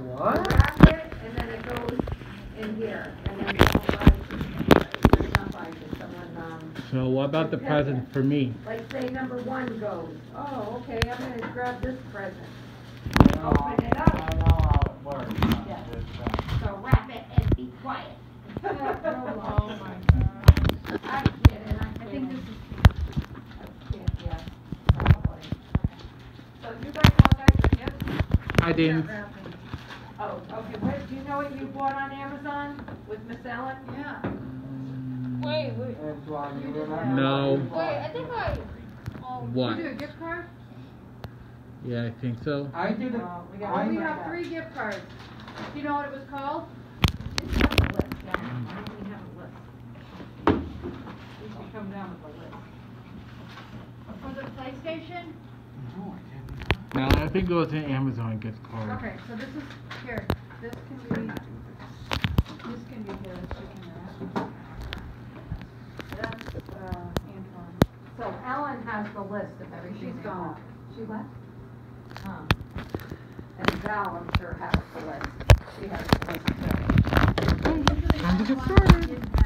What? Wrap it, and then it goes in here, and then So what about the present for me? like say number 1 goes, oh, okay, I'm gonna grab this present. Open it up. I know how it works. Yeah. So wrap it and be quiet. Oh my god. I'm kidding, I think this is, yeah, probably. So you guys all got your gifts? I didn't. Oh, okay, what, do you know what you bought on Amazon with Miss Ellen? Yeah. Wait. That's why you did remember. that. No. Wait, I think I. What? You do a gift card? Yeah, I think so. I did it. We have 3 gift cards. Do you know what it was called? It's got a list, yeah, why don't we have a list? We should come down with a list. For the PlayStation? No, I think it was an Amazon gift card. Okay, so this is here. This can be his. She can have. That's Antoine. So Ellen has the list of everything. She's they gone. want. She left? Huh. And Val, I'm sure, has the list. She has the list too. Time to get started.